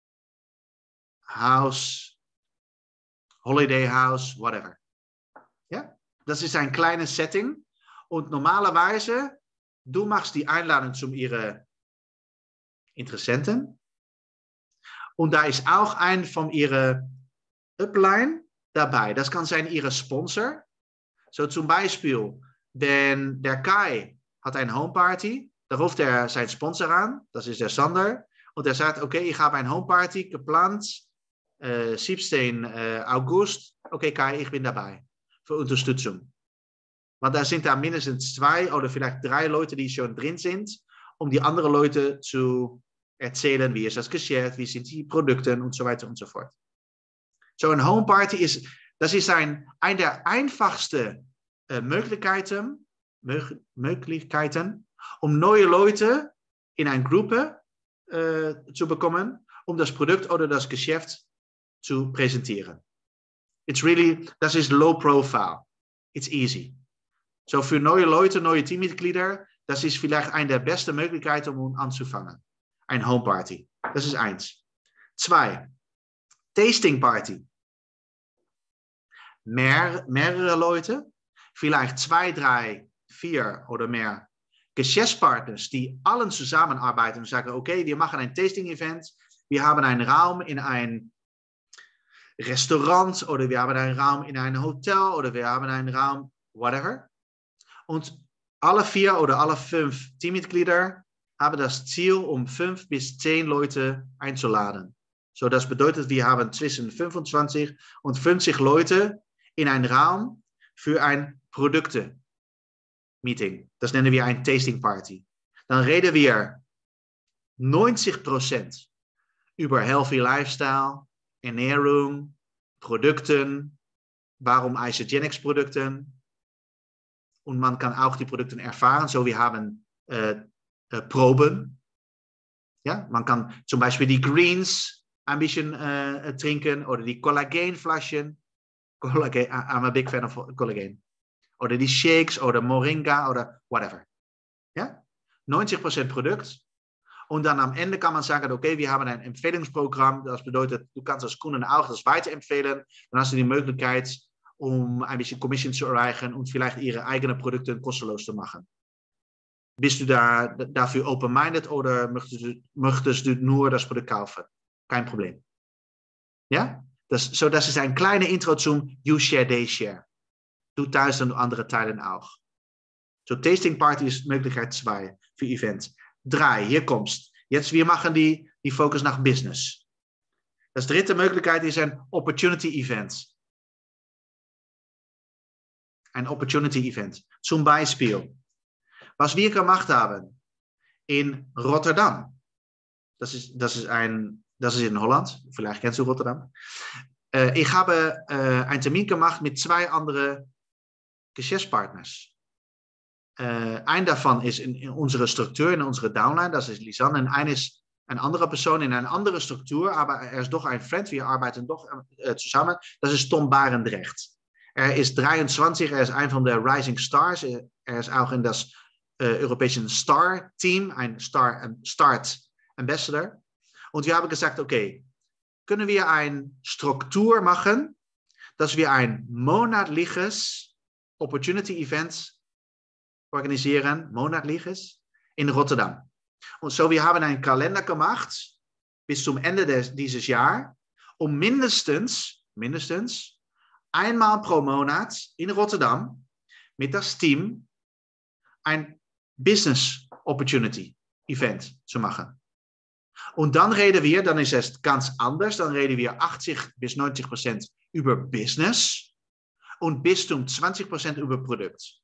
Haus, Holiday House, whatever. Ja? Das ist ein kleines Setting. Und normalerweise, du machst die Einladung zu ihren Interessenten. Und da ist auch ein von ihren Upline dabei. Das kann sein ihre Sponsor. So zum Beispiel, wenn der Kai hat eine Homeparty, da ruft er seinen Sponsor an, das ist der Sander, und er sagt, okay, ich habe eine Homeparty geplant, äh, siebzehnten August, okay Kai, ich bin dabei, für Unterstützung. Want da sind da mindestens zwei oder vielleicht drei Leute, die schon drin sind, um die anderen Leute zu erzählen, wie ist das Geschäft, wie sind die Produkte und so weiter und so fort. So ein Homeparty ist, das ist ein, ein der einfachsten äh, Möglichkeiten, mög Möglichkeiten, um neue Leute in eine Gruppe äh, zu bekommen, um das Produkt oder das Geschäft zu präsentieren. It's really, das ist low profile. It's easy. So für neue Leute, neue Teammitglieder, das ist vielleicht eine der besten Möglichkeiten, um anzufangen. Ein Homeparty. Das ist eins. Zwei. Tasting Party. Mehr, mehrere Leute, vielleicht zwei, drei, vier oder mehr Geschäftspartners, die allen zusammenarbeiten und sagen, okay, wir machen ein Tasting-Event, wir haben einen Raum in ein Restaurant oder wir haben einen Raum in ein Hotel oder wir haben einen Raum, whatever. Und alle vier oder alle fünf Teammitglieder haben das Ziel, um fünf bis zehn Leute einzuladen. So, das bedeutet, wir haben zwischen fünfundzwanzig und fünfzig Leute in einem Raum für ein Produkte-Meeting. Das nennen wir ein Tasting Party. Dann reden wir neunzig Prozent über Healthy Lifestyle, Ernährung, Produkten, warum Isagenix Produkten. Und man kann auch die Produkte erfahren. So, wir haben äh, äh, Proben. Ja, man kann zum Beispiel die Greens ein bisschen äh, trinken oder die Kollagenflaschen. Collagen, I'm a big fan of Collagen. Oder die Shakes oder Moringa oder whatever. Ja? neunzig Prozent Produkt. Und dann am Ende kann man sagen, okay, wir haben ein Empfehlungsprogramm. Das bedeutet, du kannst als Kunde auch das weiterempfehlen. Dann hast du die Möglichkeit, um ein bisschen Commission zu erreichen und vielleicht ihre eigenen Produkte kostenlos zu machen. Bist du da dafür open-minded oder möchtest du, möchtest du nur das Produkt kaufen? Kein Problem. Ja? Das, so, das ist ein kleiner Intro zum You Share, They Share. Du teilst und andere teilen auch. So, Tasting Party ist Möglichkeit zwei für Events. Drei, hier kommst. Jetzt, wir machen die, die Fokus nach Business. Das dritte Möglichkeit ist ein Opportunity Event. Ein Opportunity Event. Zum Beispiel, was wir gemacht haben in Rotterdam. Das ist, das ist, ein, das ist in Holland. Vielleicht kennst du Rotterdam. Äh, ich habe äh, einen Termin gemacht mit zwei anderen Geschäftspartners. Uh, ein davon is in, in onze structuur, in onze downline, dat is Lisanne. En een is een andere persoon in een andere structuur, maar er is toch een friend, we arbeiten toch uh, samen. Dat is Tom Barendrecht. Er is drieëntwintig, er is een van de Rising Stars. Er is ook in dat uh, Europese Star Team, een Star, een Start Ambassador. Und wir haben gesagt, okay, können wir eine Struktur machen, dass wir ein monatliches Opportunity Event organisieren, monatliches, in Rotterdam. Und so, wir haben einen Kalender gemacht, bis zum Ende des, dieses Jahr, um mindestens, mindestens, einmal pro Monat in Rotterdam mit das Team ein Business Opportunity Event zu machen. Und dann reden wir, dann ist es ganz anders, dann reden wir achtzig bis neunzig Prozent über Business und bis zum zwanzig Prozent über Produkt.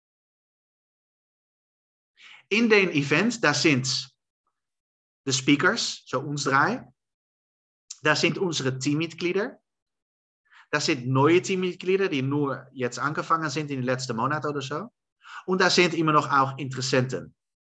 In den Event, da sind de speakers, so uns drei, da sind unsere Teammitglieder, da sind neue Teammitglieder, die nur jetzt angefangen sind in den letzten Monaten oder so, und da sind immer noch auch Interessenten.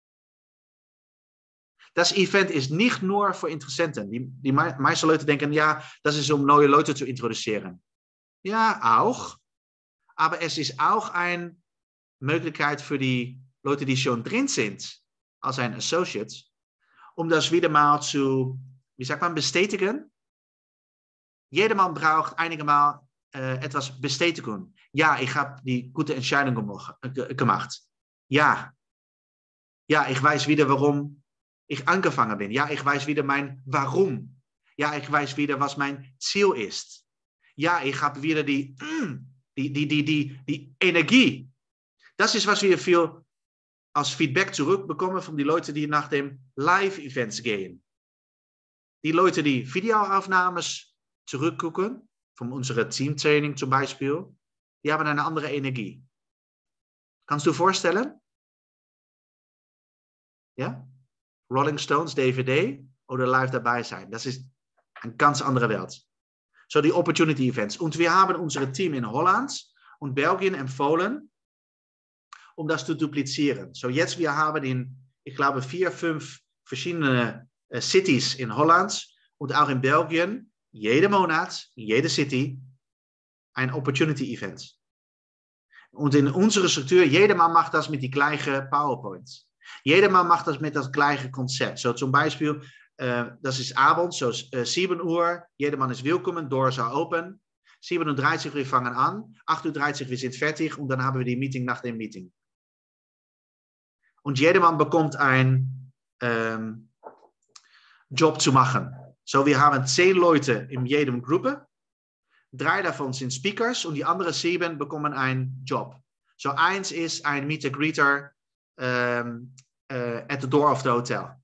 Das Event ist nicht nur für Interessenten. Die, die meisten Leute denken, ja, das ist um neue Leute zu introduzieren. Ja, auch. Aber es ist auch eine Möglichkeit für die Leute, die schon drin sind, als ein Associate, um das wieder mal zu, wie sagt man, bestätigen. Jedermann braucht einige Mal äh, etwas Bestätigung. Ja, ich habe die gute Entscheidung gemacht. Ja. Ja, ich weiß wieder, warum ich angefangen bin. Ja, ich weiß wieder mein Warum. Ja, ich weiß wieder, was mein Ziel ist. Ja, ich habe wieder die, die, die, die, die, die Energie. Das ist, was wir viel als Feedback zurückbekommen von den Leuten, die nach dem Live-Events gehen. Die Leute, die Videoaufnahmen zurückgucken, von unserer Teamtraining zum Beispiel, die haben eine andere Energie. Kannst du vorstellen? Ja? Rolling Stones D V D oder live dabei sein. Das ist eine ganz andere Welt. So die Opportunity Events. Und wir haben unser Team in Holland und Belgien empfohlen, um das zu duplizieren. So jetzt wir haben in, ich glaube, vier, fünf verschiedene uh, cities in Holland und auch in Belgien, jede Monat, in jede City, ein Opportunity Event. Und in unserer Struktur, jedermann macht das mit die gleiche PowerPoint. Jedermann macht das mit das gleiche Konzept. So zum Beispiel, uh, das ist abends, so uh, sieben Uhr, jedermann ist willkommen, doors are open. siebenunddreißig, wir fangen an, acht Uhr dreißig, wir sind fertig und dann haben wir die Meeting nach dem Meeting. Und jedermann bekommt einen ähm, Job zu machen. So, wir haben zehn Leute in jedem Gruppe. Drei davon sind Speakers und die anderen sieben bekommen einen Job. So, eins ist ein Meet and Greeter ähm, äh, at the door of the hotel.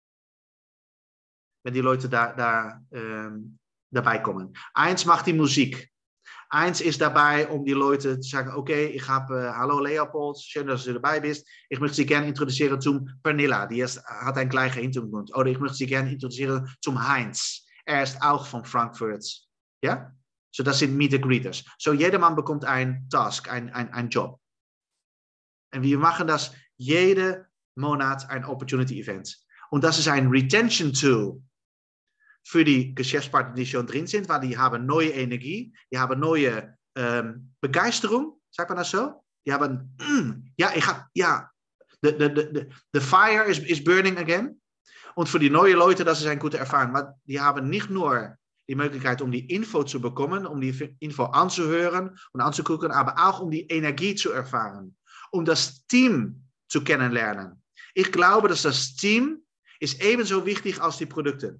Wenn die Leute da, da ähm, dabei kommen. Eins macht die Musik. Eins ist dabei, um die Leute zu sagen, okay, ich habe, uh, hallo Leopold, schön, dass du dabei bist. Ich möchte Sie gerne introduzieren zum Pernilla, die ist, hat einen gleichen Hintergrund. Oder ich möchte Sie gerne introduzieren zum Heinz. Er ist auch von Frankfurt. Ja? So, das sind Meet and Greeters. So, jedermann bekommt einen Task, einen ein Job. Und wir machen das jede Monat ein Opportunity Event. Und das ist ein Retention Tool für die Geschäftspartner, die schon drin sind, weil die haben neue Energie, die haben neue ähm, Begeisterung, sagt man das so? Die haben, mm, ja, ich hab, ja, the, the, the, the fire is, is burning again. Und für die neuen Leute, das ist eine gute Erfahrung, weil die haben nicht nur die Möglichkeit, um die Info zu bekommen, um die Info anzuhören und anzugucken, aber auch um die Energie zu erfahren, um das Team zu kennenlernen. Ich glaube, dass das Team ist ebenso wichtig als die Produkte.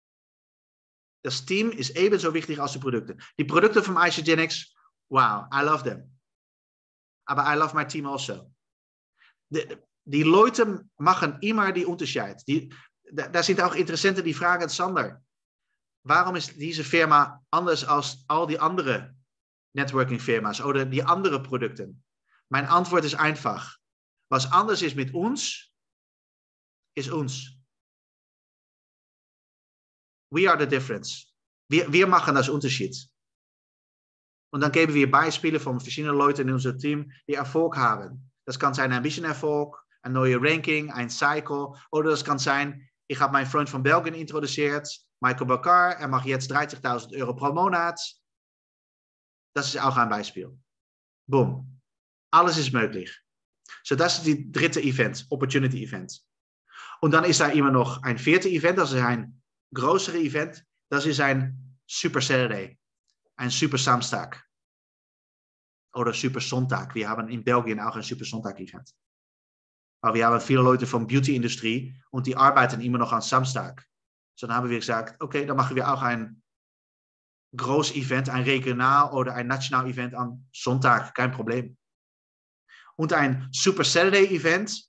Das Team ist ebenso wichtig als die Produkte. Die Produkte von Isagenix, wow, I love them. Aber I love my team also. Die, die Leute machen immer die Unterschied. Die, da, da sind auch Interessenten, die fragen, Sander, warum ist diese Firma anders als all die andere Networking-Firma's oder die andere Produkte? Mein Antwort ist einfach. Was anders ist mit uns, ist uns. We are the difference. Wir, wir machen das Unterschied. Und dann geben wir Beispiele von verschiedenen Leuten in unserem Team, die Erfolg haben. Das kann sein ein bisschen Erfolg, ein neues Ranking, ein Cycle. Oder das kann sein, ich habe meinen Freund von Belgien introduziert, Michael Bakar. Er macht jetzt dreißigtausend Euro pro Monat. Das ist auch ein Beispiel. Boom. Alles ist möglich. So, das ist die dritte Event, Opportunity Event. Und dann ist da immer noch ein vierte Event, das ist ein größere Event. Das ist ein Super Saturday, ein Super Samstag oder Super Sonntag. Wir haben in Belgien auch ein Super Sonntag-Event. Aber wir haben viele Leute von Beauty-Industrie und die arbeiten immer noch am Samstag. So, dann haben wir gesagt, okay, dann machen wir auch ein großes Event, ein regional oder ein national Event am Sonntag, kein Problem. Und ein Super Saturday Event,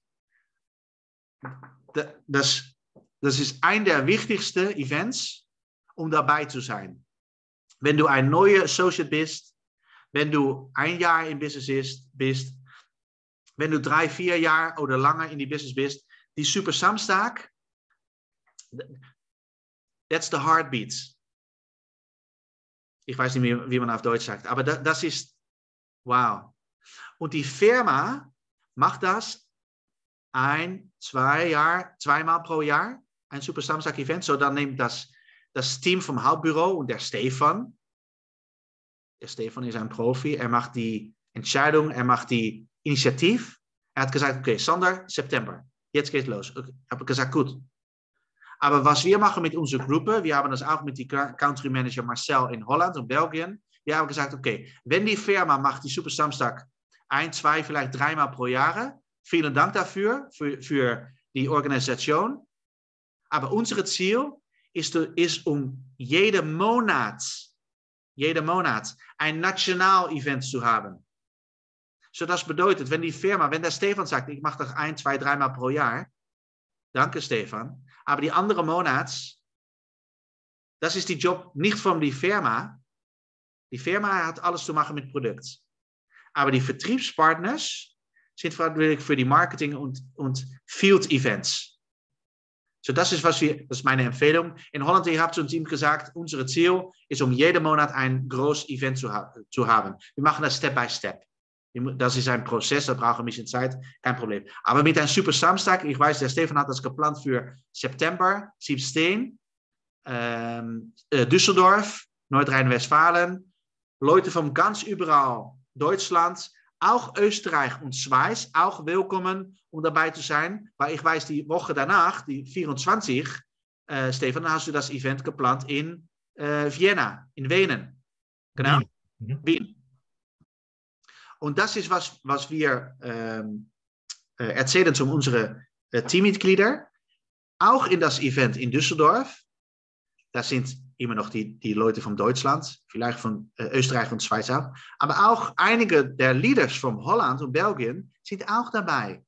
das, das ist ein der wichtigsten Events, um dabei zu sein. Wenn du ein neuer Associate bist, wenn du ein Jahr im Business bist, wenn du drei, vier Jahre oder langer in die Business bist, die Super Samstag, that's the heartbeat. Ich weiß nicht, wie, wie man auf Deutsch sagt, aber das, das ist, wow. Und die Firma macht das ein, zwei Jahr, zweimal pro Jahr, ein Super Samstag Event. So, dann nimmt das, das Team vom Hauptbüro und der Stefan. Der Stefan ist ein Profi. Er macht die Entscheidung, er macht die Initiative. Er hat gesagt, okay, Sander, September. Jetzt geht's los. Okay, ich habe gesagt, gut. Aber was wir machen mit unserer Gruppe, wir haben das auch mit dem Country Manager Marcel in Holland und Belgien. Wir haben gesagt, okay, wenn die Firma macht die Super Samstag ein, zwei, vielleicht dreimal pro Jahr, vielen Dank dafür, für, für die Organisation. Aber unser Ziel ist, ist um jeden Monat, jeden Monat ein National-Event zu haben. So, das bedeutet, wenn die Firma, wenn der Stefan sagt, ich mache das ein, zwei, dreimal pro Jahr, danke Stefan, aber die andere Monat, das ist die Job nicht von die Firma. Die Firma hat alles zu machen mit Produkt. Aber die Vertriebspartners sind verantwortlich für die Marketing und, und Field Events. So, das ist, was wir, das ist meine Empfehlung. In Holland, ihr habt uns ihm gesagt, unser Ziel ist, um jeden Monat ein großes Event zu, ha zu haben. Wir machen das Step by Step. Das ist ein Prozess, das braucht ein bisschen Zeit, kein Problem. Aber mit einem Super Samstag, ich weiß, der Stefan hat das geplant für September, siebzehn, ähm, äh, Düsseldorf, Nordrhein-Westfalen, Leute von ganz überall, Deutschland, auch Österreich und Schweiz, auch willkommen, um dabei zu sein, weil ich weiß, die Woche danach, die vierundzwanzig, äh, Stefan, dann hast du das Event geplant in äh, Vienna, in Wenen. Genau? Wien. Mhm. Wien. Und das ist, was, was wir ähm, äh, erzählen zu unseren äh, Teammitgliedern. Auch in das Event in Düsseldorf. Das sind immer noch die, die Leute von Deutschland, vielleicht von äh, Österreich und Schweiz auch. Aber auch einige der Leaders von Holland und Belgien sind auch dabei.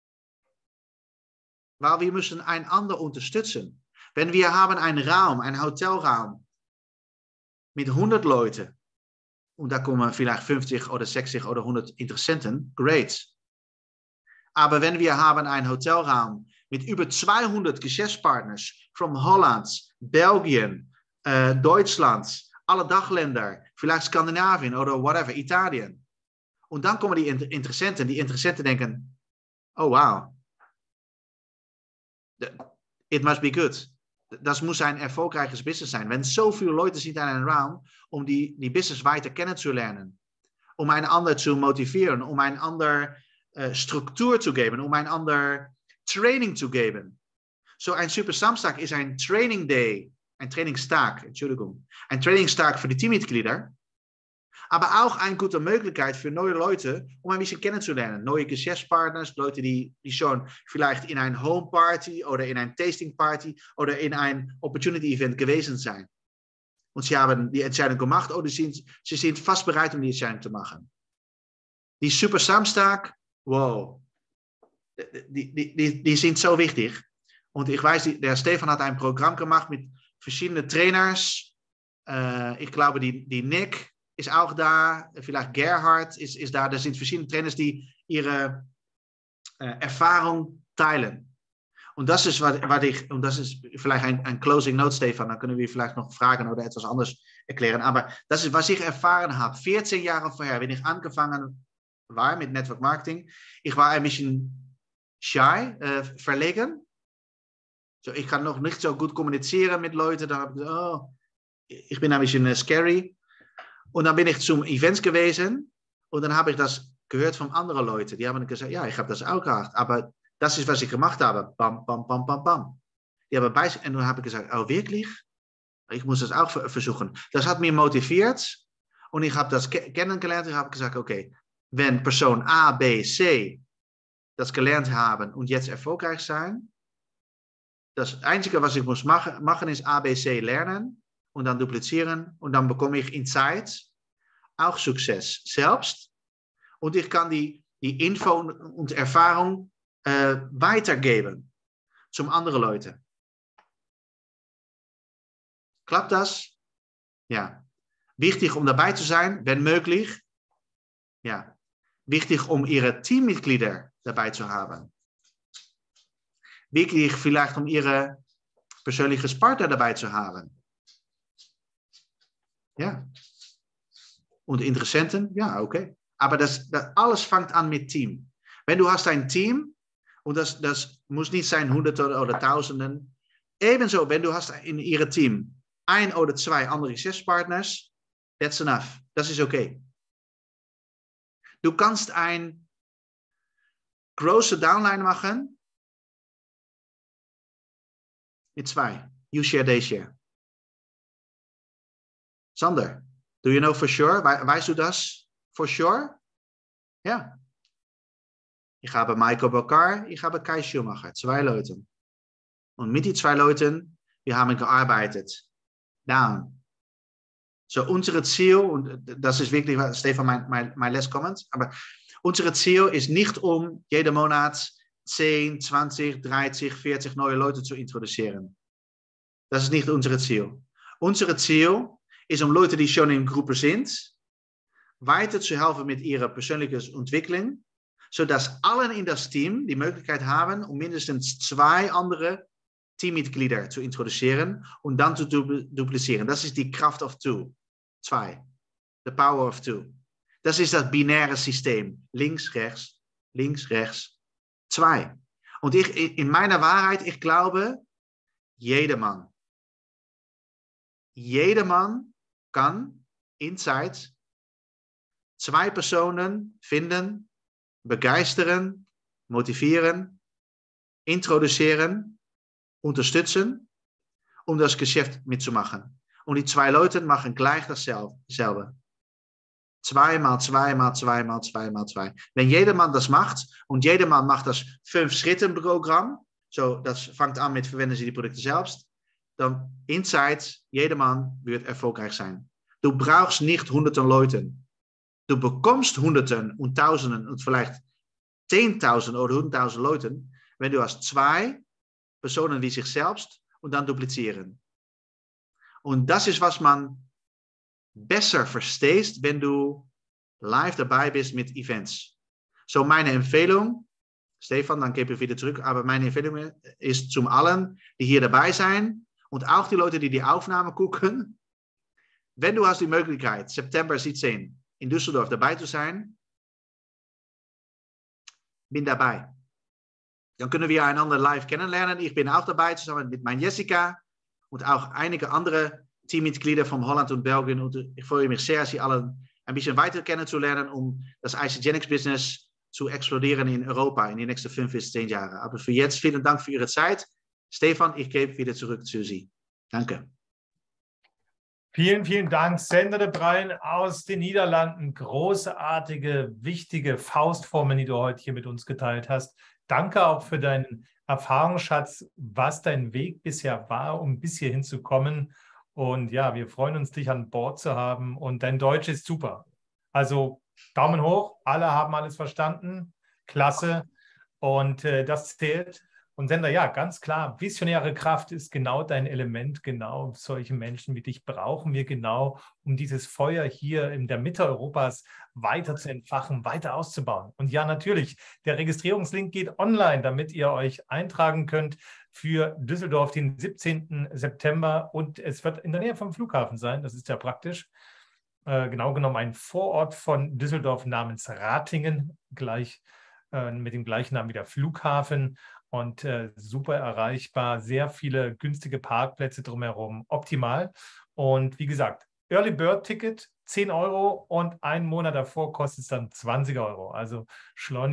Weil wir müssen einander unterstützen. Wenn wir haben einen Raum, einen Hotelraum mit hundert Leuten, und da kommen vielleicht fünfzig oder sechzig oder hundert Interessenten, great. Aber wenn wir haben einen Hotelraum mit über zweihundert Geschäftspartners von Holland, Belgien, äh, Deutschland, alle Dachländer, vielleicht Skandinavien oder whatever, Italien. Und dann kommen die Interessenten, die Interessenten denken, oh wow, it must be good. Das muss ein erfolgreiches Business sein. Wenn so viele Leute sind in einem Raum, um die, die Business weiter kennenzulernen, um einen anderen zu motivieren, um einen anderen uh, Struktur zu geben, um einen anderen Training zu geben. So ein Super Samstag ist ein Training Day, ein Trainingstag, Entschuldigung, ein Trainingstag für die Teammitglieder, aber auch eine gute Möglichkeit für neue Leute, um ein bisschen kennenzulernen. Neue Geschäftspartners, Leute, die, die schon vielleicht in ein Home Party oder in ein Tasting Party oder in ein Opportunity Event gewesen zijn. Und sie haben die Entscheidung gemacht, oder sie sind, sie sind fast bereit, um die Entscheidung zu machen. Die Super Samstag, wow, die, die, die, die sind so wichtig. Und ich weiß, der Stefan hat ein Programm gemacht mit verschiedenen Trainers. Uh, ich glaube, die, die Nick ist auch da, vielleicht Gerhard ist, ist da. Das sind verschiedene Trainers, die ihre äh, Erfahrung teilen. Und das ist, was, was ich, und das ist vielleicht ein, ein Closing Note, Stefan, dann können wir vielleicht noch Fragen oder etwas anderes erklären. Aber das ist, was ich erfahren habe. vierzehn Jahre vorher, wenn ich angefangen war mit Network Marketing, ich war ein bisschen shy, äh, verlegen. So, ich kann noch nicht so gut kommunizieren mit Leuten. Dann habe ich gesagt, oh, ich bin ein bisschen äh, scary. Und dann bin ich zum Events gewesen und dann habe ich das gehört von anderen Leuten. Die haben gesagt, ja, ich habe das auch gemacht, aber das ist, was ich gemacht habe. Bam, bam, bam, bam, bam. Die haben bei, und dann habe ich gesagt, oh, wirklich? Ich muss das auch versuchen. Das hat mich motiviert und ich habe das kennengelernt. Ich habe gesagt, okay, wenn Person A, B, C das gelernt haben und jetzt erfolgreich sein, das Einzige, was ich muss machen, machen ist A, B, C lernen und dann duplizieren und dann bekomme ich in Zeit auch Success selbst und ich kann die, die Info und Erfahrung äh, weitergeben zum anderen Leute. Klappt das? Ja. Wichtig, um dabei zu sein, wenn möglich. Ja. Wichtig, um ihre Teammitglieder dabei zu haben. Wichtig, vielleicht, um ihre persönliche Partner dabei zu haben. Ja. Und Interessenten? Ja, okay. Aber das, das alles fängt an mit Team. Wenn du hast ein Team, und das, das muss nicht sein Hunderten oder Tausenden, ebenso, wenn du hast in ihrem Team ein oder zwei andere Geschäftspartners, that's enough. Das ist okay. Du kannst ein große Downline machen mit zwei. You share, they share. Sander, do you know for sure? We weißt du das for sure? Ja. Ich habe Michael Bakar, ich habe Kai Schumacher, zwei Leute. Und mit die zwei Leuten, wir haben gearbeitet. Down. So, unser Ziel, und das ist wirklich, Stefan, mein, mein, mein last comment, aber unser Ziel ist nicht, um jeden Monat zehn, zwanzig, dreißig, vierzig neue Leute zu introduzieren. Das ist nicht unser Ziel. Unser Ziel ist, um Leute, die schon in Gruppe sind, weiter zu helfen mit ihrer persönlichen Entwicklung, sodass allen in das Team die Möglichkeit haben, um mindestens zwei andere Teammitglieder zu introduzieren und dann zu du duplizieren. Das ist die Kraft of Two. Zwei. The power of two. Das ist das binäre System. Links, rechts, links, rechts, zwei. Und ich, in meiner Wahrheit, ich glaube, jedermann, jedermann kann in Zeit zwei Personen finden, begeistern, motivieren, introduzieren, unterstützen, um das Geschäft mitzumachen. Und die zwei Leute machen gleich dasselbe. Zwei mal zwei mal zwei mal zwei mal zwei. Wenn jedermann das macht und jedermann macht das Fünf-Schritten-Programm, so das fängt an mit verwenden Sie die Produkte selbst, dann in Zeit, jedermann wird erfolgreich sein. Du brauchst nicht hunderten Leute. Du bekommst hunderten und tausenden und vielleicht zehntausend oder hunderttausend Leute, wenn du hast zwei Personen wie sich selbst und dann duplizieren. Und das ist, was man besser verstehst, wenn du live dabei bist mit Events. So meine Empfehlung, Stefan, dann gebe ich wieder zurück, aber meine Empfehlung ist zum allen, die hier dabei sein und auch die Leute, die die Aufnahme gucken, wenn du hast die Möglichkeit, September siebzehn in Düsseldorf dabei zu sein, bin dabei. Dann können wir einander live kennenlernen. Ich bin auch dabei, zusammen mit meiner Jessica und auch einige andere Teammitglieder von Holland und Belgien. Und ich freue mich sehr, Sie alle ein bisschen weiter kennenzulernen, um das Isagenix-Business zu explodieren in Europa in die nächsten fünf bis zehn Jahre. Aber für jetzt, vielen Dank für Ihre Zeit. Stefan, ich gebe wieder zurück zu Sie. Danke. Vielen, vielen Dank, Sander de Bruin aus den Niederlanden. Großartige, wichtige Faustformeln, die du heute hier mit uns geteilt hast. Danke auch für deinen Erfahrungsschatz, was dein Weg bisher war, um bis hierhin zu kommen. Und ja, wir freuen uns, dich an Bord zu haben. Und dein Deutsch ist super. Also Daumen hoch, alle haben alles verstanden. Klasse. Und äh, das zählt. Und Sender, ja, ganz klar, visionäre Kraft ist genau dein Element. Genau solche Menschen wie dich brauchen wir genau, um dieses Feuer hier in der Mitte Europas weiter zu entfachen, weiter auszubauen. Und ja, natürlich, der Registrierungslink geht online, damit ihr euch eintragen könnt für Düsseldorf den siebzehnten September. Und es wird in der Nähe vom Flughafen sein. Das ist ja praktisch. Äh, genau genommen ein Vorort von Düsseldorf namens Ratingen, gleich äh, mit dem gleichen Namen wie der Flughafen. Und äh, super erreichbar, sehr viele günstige Parkplätze drumherum, optimal. Und wie gesagt, Early Bird Ticket zehn Euro und einen Monat davor kostet es dann zwanzig Euro. Also schleunigst